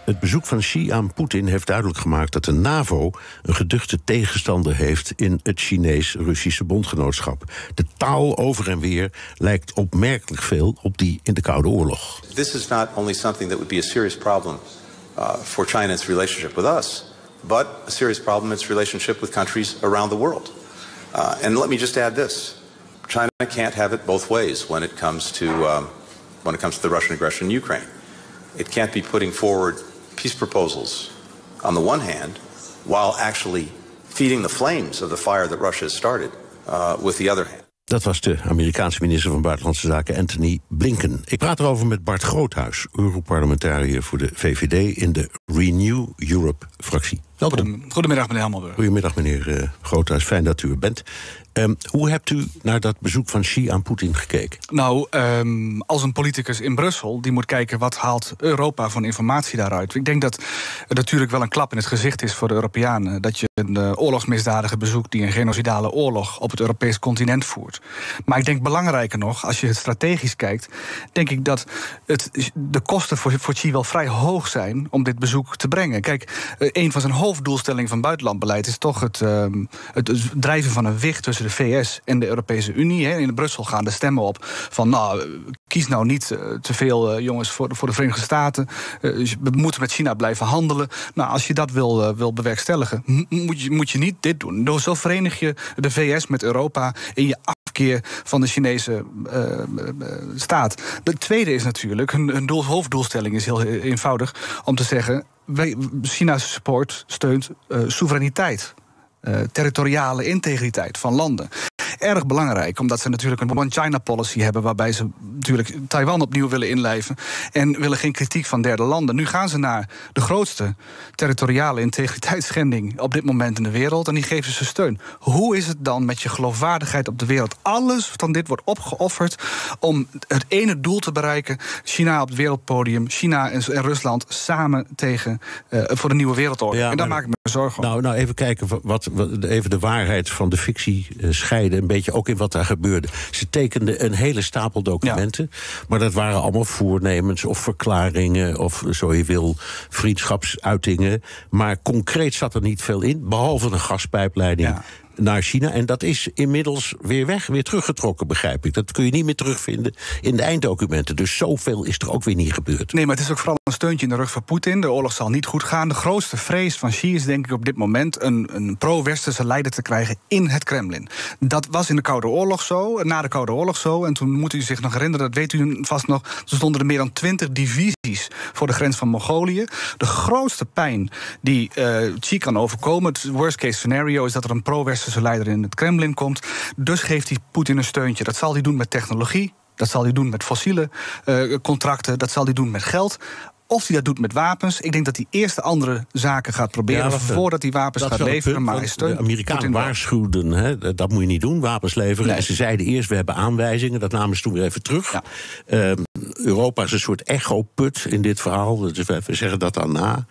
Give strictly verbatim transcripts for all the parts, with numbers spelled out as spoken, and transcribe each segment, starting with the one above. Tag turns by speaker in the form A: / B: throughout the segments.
A: Het bezoek van Xi aan Poetin heeft duidelijk gemaakt dat de NAVO een geduchte tegenstander heeft in het Chinees-Russische bondgenootschap. De taal over en weer lijkt opmerkelijk veel op die in de Koude Oorlog.
B: This is not only something that would be a serious problem uh, for China's relationship with us, but a serious problem in its relationship with countries around the world. Uh, and let me just add this: China can't have it both ways when it comes to um, when it comes to the Russian aggression in Ukraine. It can't be putting forward peace proposals on the one hand, while actually feeding the flames of the fire that Russia has started uh, with the other hand.
A: Dat was de Amerikaanse minister van Buitenlandse Zaken Antony Blinken. Ik praat erover met Bart Groothuis, Europarlementariër voor de V V D in de Renew Europe-fractie. Welkom.
C: Goedemiddag, meneer Hammelburg.
A: Goedemiddag, meneer uh, Groothuis. Fijn dat u er bent. Um, hoe hebt u naar dat bezoek van Xi aan Poetin gekeken?
C: Nou, um, als een politicus in Brussel, die moet kijken wat haalt Europa van informatie daaruit. Ik denk dat het natuurlijk wel een klap in het gezicht is voor de Europeanen, dat je een uh, oorlogsmisdadiger bezoekt die een genocidale oorlog op het Europees continent voert. Maar ik denk belangrijker nog, als je het strategisch kijkt, denk ik dat het, de kosten voor, voor Xi wel vrij hoog zijn om dit bezoek te brengen. Kijk, uh, een van zijn hoofddoelstellingen van buitenlandbeleid is toch het, uh, het drijven van een wicht tussen de V S en de Europese Unie. He. In Brussel gaan de stemmen op van, nou, kies nou niet uh, te veel, uh, jongens, voor de, voor de Verenigde Staten. Uh, we moeten met China blijven handelen. Nou, als je dat wil, uh, wil bewerkstelligen, m- moet, je, moet je niet dit doen. Dus zo verenig je de V S met Europa in je afkeer van de Chinese uh, uh, staat. De tweede is natuurlijk, hun, hun doel, hoofddoelstelling is heel eenvoudig om te zeggen, wij, China's support steunt uh, soevereiniteit. Uh, territoriale integriteit van landen. Erg belangrijk, omdat ze natuurlijk een one-China-policy hebben, waarbij ze natuurlijk Taiwan opnieuw willen inlijven en willen geen kritiek van derde landen. Nu gaan ze naar de grootste territoriale integriteitsschending op dit moment in de wereld en die geven ze steun. Hoe is het dan met je geloofwaardigheid op de wereld? Alles van dit wordt opgeofferd om het ene doel te bereiken: China op het wereldpodium, China en, en Rusland samen tegen uh, voor de nieuwe wereldorde. Ja, en daar maak ik me zorgen om.
A: Nou, nou even kijken, wat, wat, even de waarheid van de fictie uh, scheiden. Een beetje ook in wat daar gebeurde. Ze tekenden een hele stapel documenten, ja. Maar dat waren allemaal voornemens of verklaringen of, zo je wil, vriendschapsuitingen. Maar concreet zat er niet veel in, behalve een gaspijpleiding ja. naar China. En dat is inmiddels weer weg, weer teruggetrokken, begrijp ik. Dat kun je niet meer terugvinden in de einddocumenten. Dus zoveel is er ook weer niet gebeurd.
C: Nee, maar het is ook vooral een steuntje in de rug voor Poetin. De oorlog zal niet goed gaan. De grootste vrees van Xi is denk ik op dit moment een, een pro-westerse leider te krijgen in het Kremlin. Dat was in de Koude Oorlog zo, na de Koude Oorlog zo. En toen moet u zich nog herinneren, dat weet u vast nog, er stonden er meer dan twintig divisies voor de grens van Mongolië. De grootste pijn die uh, Xi kan overkomen, het worst case scenario, is dat er een pro-westerse leider in het Kremlin komt. Dus geeft hij Poetin een steuntje. Dat zal hij doen met technologie, dat zal hij doen met fossiele uh, contracten, dat zal hij doen met geld. Of hij dat doet met wapens. Ik denk dat hij eerst de andere zaken gaat proberen, ja, voordat hij wapens gaat leveren.
A: Punt,
C: maar hij steunt.
A: De Amerikanen waarschuwden, hè, dat moet je niet doen, wapens leveren. Nee. En ze zeiden eerst, we hebben aanwijzingen. Dat namen ze toen weer even terug. Ja. Uh, Europa is een soort echo-put in dit verhaal. Dus we zeggen dat dan na.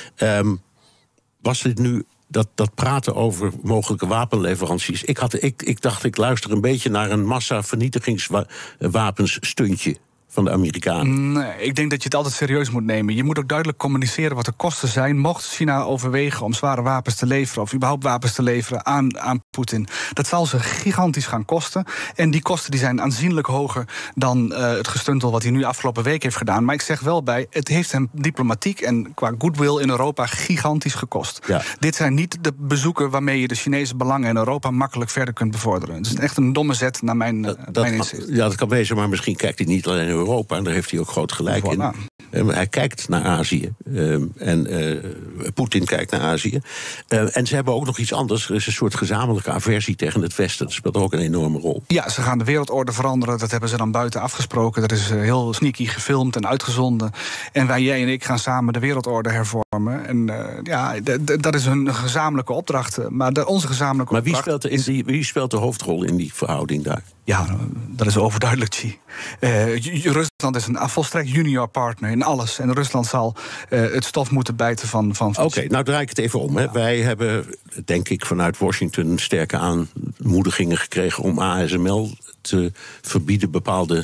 A: Um, was dit nu Dat, dat praten over mogelijke wapenleveranties. Ik, had, ik, ik dacht, ik luister een beetje naar een massa-vernietigingswapensstuntje van de Amerikanen.
C: Nee, ik denk dat je het altijd serieus moet nemen. Je moet ook duidelijk communiceren wat de kosten zijn, mocht China overwegen om zware wapens te leveren of überhaupt wapens te leveren aan, aan Poetin. Dat zal ze gigantisch gaan kosten. En die kosten die zijn aanzienlijk hoger dan uh, het gestuntel wat hij nu afgelopen week heeft gedaan. Maar ik zeg wel bij, het heeft hem diplomatiek en qua goodwill in Europa gigantisch gekost. Ja. Dit zijn niet de bezoeken waarmee je de Chinese belangen in Europa makkelijk verder kunt bevorderen. Het is echt een domme zet naar mijn, uh,
A: dat,
C: mijn inzicht.
A: Ja, dat kan wezen, maar misschien kijkt hij niet alleen in Europa, en daar heeft hij ook groot gelijk in. Uh, hij kijkt naar Azië. Uh, en uh, Poetin kijkt naar Azië. Uh, en ze hebben ook nog iets anders. Er is een soort gezamenlijke aversie tegen het Westen. Dat speelt ook een enorme rol.
C: Ja, ze gaan de wereldorde veranderen. Dat hebben ze dan buiten afgesproken. Dat is uh, heel sneaky gefilmd en uitgezonden. En wij, jij en ik, gaan samen de wereldorde hervormen. En uh, ja, d- d- dat is een gezamenlijke opdracht. Maar de, onze gezamenlijke
A: maar wie
C: opdracht
A: speelt, in die, wie speelt de hoofdrol in die verhouding daar?
C: Ja, dat is overduidelijk, Xi. Uh, Rusland is een volstrekt junior partner in alles. En Rusland zal uh, het stof moeten bijten van... van
A: Oké, okay, nou draai ik het even om. Hè. Ja. Wij hebben, denk ik, vanuit Washington sterke aanmoedigingen gekregen om A S M L te verbieden bepaalde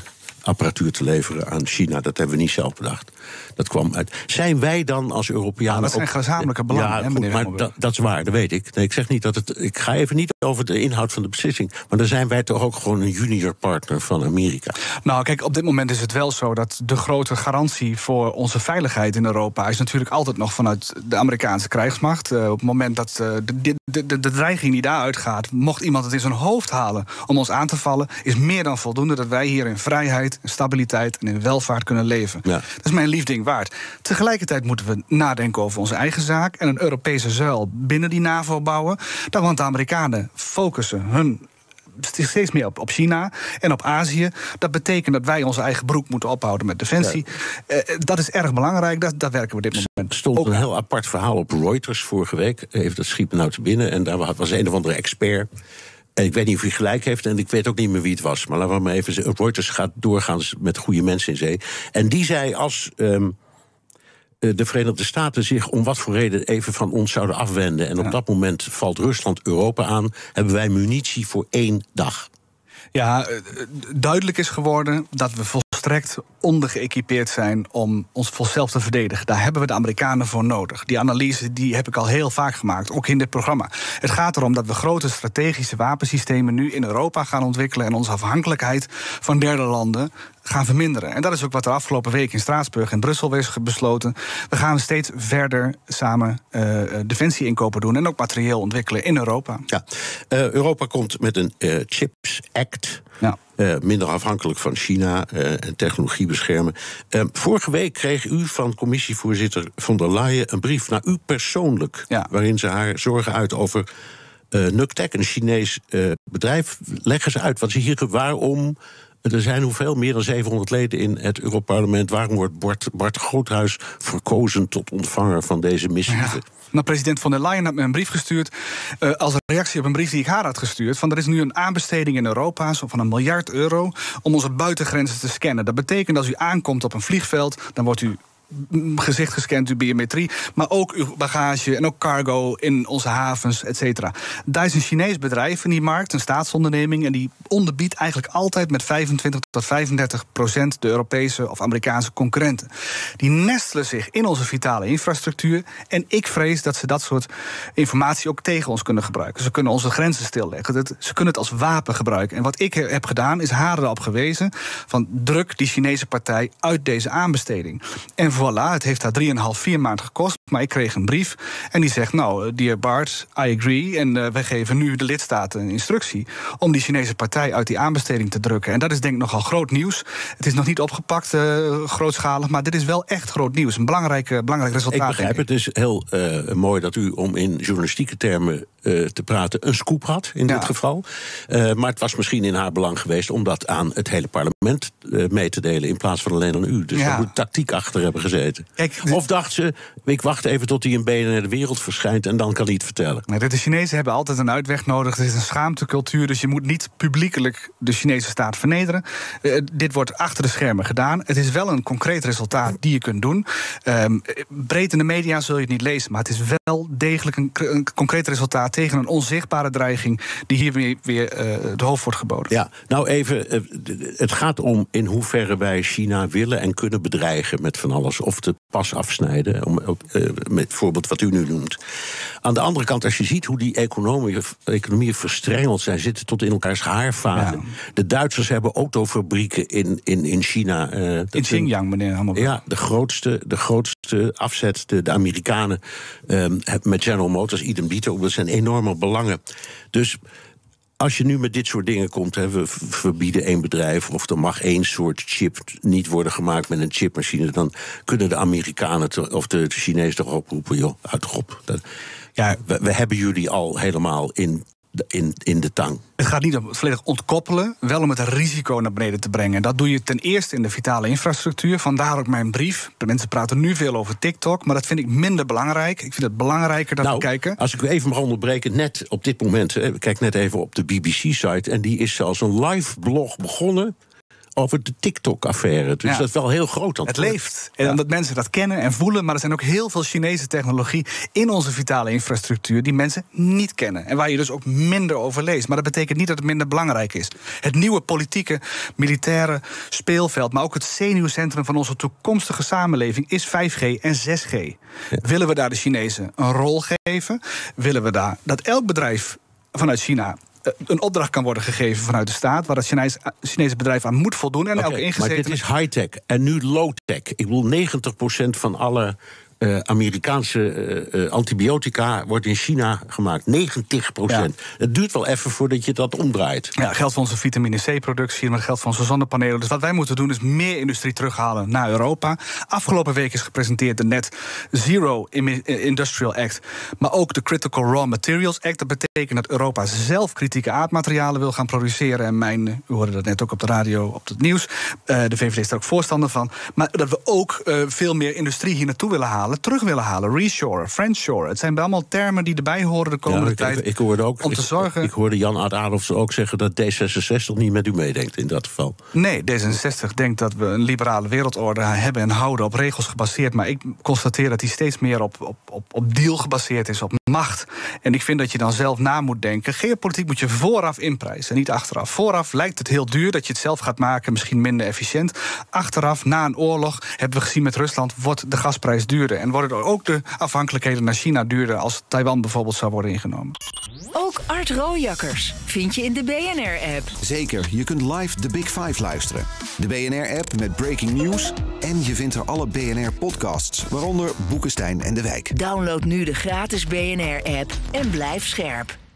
A: apparatuur te leveren aan China. Dat hebben we niet zelf bedacht. Dat kwam uit. Zijn wij dan als Europeanen...
C: Nou, dat zijn gezamenlijke belangen,
A: ja,
C: hè,
A: goed, maar dat, dat is waar, dat weet ik. Nee, ik zeg niet dat het... Ik ga even niet over de inhoud van de beslissing. Maar dan zijn wij toch ook gewoon een junior partner van Amerika.
C: Nou, kijk, op dit moment is het wel zo dat de grote garantie voor onze veiligheid in Europa is natuurlijk altijd nog vanuit de Amerikaanse krijgsmacht. Uh, op het moment dat uh, de, de, de, de dreiging die daaruit gaat, mocht iemand het in zijn hoofd halen om ons aan te vallen, is meer dan voldoende dat wij hier in vrijheid, in stabiliteit en in welvaart kunnen leven. Ja. Dat is mijn lief ding waard. Tegelijkertijd moeten we nadenken over onze eigen zaak en een Europese zuil binnen die NAVO bouwen. Dan want de Amerikanen focussen hun steeds meer op, op China en op Azië. Dat betekent dat wij onze eigen broek moeten ophouden met defensie. Ja. Uh, dat is erg belangrijk, dat, dat werken we dit moment.
A: Er stond
C: ook
A: een heel apart verhaal op Reuters vorige week. Even, dat schiet me nou te binnen. En daar was een of andere expert. En ik weet niet of hij gelijk heeft en ik weet ook niet meer wie het was. Maar laten we maar even zeggen. Reuters gaat doorgaans met goede mensen in zee. En die zei als Um, de Verenigde Staten zich om wat voor reden even van ons zouden afwenden, en op ja. dat moment valt Rusland Europa aan, hebben wij munitie voor één dag.
C: Ja, duidelijk is geworden dat we volstrekt ondergeëquipeerd zijn om ons zelf te verdedigen. Daar hebben we de Amerikanen voor nodig. Die analyse die heb ik al heel vaak gemaakt, ook in dit programma. Het gaat erom dat we grote strategische wapensystemen nu in Europa gaan ontwikkelen en onze afhankelijkheid van derde landen gaan verminderen. En dat is ook wat er afgelopen week in Straatsburg en Brussel is besloten. We gaan steeds verder samen uh, defensie-inkopen doen en ook materieel ontwikkelen in Europa.
A: Ja, uh, Europa komt met een uh, Chips Act. Ja. Uh, minder afhankelijk van China uh, en technologie beschermen. Uh, vorige week kreeg u van commissievoorzitter von der Leyen een brief naar u persoonlijk, ja. waarin ze haar zorgen uit over uh, Nuctec, een Chinees uh, bedrijf. Leggen ze uit wat ze hier waarom. Er zijn hoeveel? Meer dan zevenhonderd leden in het Europarlement. Waarom wordt Bart, Bart Groothuis verkozen tot ontvanger van deze missieve?
C: Ja. Nou, president von der Leyen had me een brief gestuurd Uh, als reactie op een brief die ik haar had gestuurd. Van er is nu een aanbesteding in Europa van een miljard euro om onze buitengrenzen te scannen. Dat betekent als u aankomt op een vliegveld, dan wordt u gezicht gescand, uw biometrie, maar ook uw bagage en ook cargo in onze havens, et cetera. Daar is een Chinees bedrijf in die markt, een staatsonderneming, en die onderbiedt eigenlijk altijd met vijfentwintig tot vijfendertig procent de Europese of Amerikaanse concurrenten. Die nestelen zich in onze vitale infrastructuur en ik vrees dat ze dat soort informatie ook tegen ons kunnen gebruiken. Ze kunnen onze grenzen stilleggen. Dat, ze kunnen het als wapen gebruiken. En wat ik heb gedaan, is haar erop gewezen van druk die Chinese partij uit deze aanbesteding. En voilà, het heeft haar drieënhalf, vier maanden gekost. Maar ik kreeg een brief en die zegt, nou, dear Bart, I agree. En uh, wij geven nu de lidstaten een instructie om die Chinese partij uit die aanbesteding te drukken. En dat is denk ik nogal groot nieuws. Het is nog niet opgepakt, uh, grootschalig, maar dit is wel echt groot nieuws. Een belangrijk, uh, belangrijk resultaat.
A: Ik begrijp het. Het is heel uh, mooi dat u, om in journalistieke termen uh, te praten, een scoop had in ja. dit geval. Uh, maar het was misschien in haar belang geweest om dat aan het hele parlement uh, mee te delen in plaats van alleen aan u. Dus ja. daar moet tactiek achter hebben gezeten. Kijk, of dacht ze, ik wacht even tot hij in B N R de Wereld verschijnt en dan kan hij het vertellen.
C: Maar de Chinezen hebben altijd een uitweg nodig. Het is een schaamtecultuur, dus je moet niet publiekelijk de Chinese staat vernederen. Uh, dit wordt achter de schermen gedaan. Het is wel een concreet resultaat die je kunt doen. Um, breed in de media zul je het niet lezen, maar het is wel degelijk een, een concreet resultaat tegen een onzichtbare dreiging die hier weer, weer uh, het hoofd wordt geboden.
A: Ja, nou even, uh, het gaat om in hoeverre wij China willen en kunnen bedreigen met van alles. Of de pas afsnijden, om, uh, met het voorbeeld wat u nu noemt. Aan de andere kant, als je ziet hoe die economieën, economieën verstrengeld zijn, zitten tot in elkaars haarvaten. Ja. De Duitsers hebben autofabrieken in, in, in China. Uh,
C: in Xinjiang, meneer Hammelburg.
A: Ja, de grootste, de grootste afzet, de, de Amerikanen um, met General Motors, idem dito, dat zijn enorme belangen. Dus als je nu met dit soort dingen komt, hè, we verbieden één bedrijf, of er mag één soort chip niet worden gemaakt met een chipmachine, dan kunnen de Amerikanen te, of de, de Chinezen toch oproepen, joh, uit op. Dat, ja, we, we hebben jullie al helemaal in, in, in de tang.
C: Het gaat niet om het volledig ontkoppelen, wel om het risico naar beneden te brengen. Dat doe je ten eerste in de vitale infrastructuur. Vandaar ook mijn brief. De mensen praten nu veel over TikTok, maar dat vind ik minder belangrijk. Ik vind het belangrijker dat
A: nou,
C: we kijken.
A: Als ik u even mag onderbreken, net op dit moment, ik kijk net even op de B B C-site, en die is zelfs een live blog begonnen over de TikTok-affaire. Dus ja. dat is wel heel groot.
C: Het leeft. En ja. omdat mensen dat kennen en voelen. Maar er zijn ook heel veel Chinese technologie in onze vitale infrastructuur die mensen niet kennen. En waar je dus ook minder over leest. Maar dat betekent niet dat het minder belangrijk is. Het nieuwe politieke, militaire speelveld, maar ook het zenuwcentrum van onze toekomstige samenleving is vijf G en zes G. Ja. Willen we daar de Chinezen een rol geven? Willen we daar dat elk bedrijf vanuit China een opdracht kan worden gegeven vanuit de staat, waar het Chinese, Chinese bedrijf aan moet voldoen en okay, ook ingezeten.
A: Maar dit is high-tech en nu low-tech. Ik bedoel, negentig procent van alle Uh, Amerikaanse uh, uh, antibiotica wordt in China gemaakt. negentig procent. Ja. Het duurt wel even voordat je dat omdraait.
C: Ja, geldt voor onze vitamine C-productie, maar geldt voor onze zonnepanelen. Dus wat wij moeten doen is meer industrie terughalen naar Europa. Afgelopen week is gepresenteerd de Net Zero Industrial Act, maar ook de Critical Raw Materials Act. Dat betekent dat Europa zelf kritieke aardmaterialen wil gaan produceren. En mijn, u hoorde dat net ook op de radio, op het nieuws. Uh, de V V D is daar ook voorstander van. Maar dat we ook uh, veel meer industrie hier naartoe willen halen. terug willen halen. Reshore, friendshore. Het zijn allemaal termen die erbij horen de komende
A: ja, ik,
C: tijd.
A: Ik, ik hoorde ook,
C: om te
A: ik,
C: zorgen.
A: Ik hoorde Jan Adolfsen ook zeggen dat D zesenzestig niet met u meedenkt in dat geval.
C: Nee, D zesenzestig denkt dat we een liberale wereldorde hebben en houden op regels gebaseerd. Maar ik constateer dat die steeds meer op, op, op, op deal gebaseerd is, op macht. En ik vind dat je dan zelf na moet denken. Geopolitiek moet je vooraf inprijzen, niet achteraf. Vooraf lijkt het heel duur dat je het zelf gaat maken, misschien minder efficiënt. Achteraf, na een oorlog, hebben we gezien met Rusland, wordt de gasprijs duurder. En worden ook de afhankelijkheden naar China duurder als Taiwan bijvoorbeeld zou worden ingenomen.
D: Ook Art Rooijakkers vind je in de B N R-app.
E: Zeker, je kunt live de Big Five luisteren. De B N R-app met breaking news. En je vindt er alle B N R-podcasts, waaronder Boekenstein en de Wijk.
D: Download nu de gratis B N R-app en blijf scherp.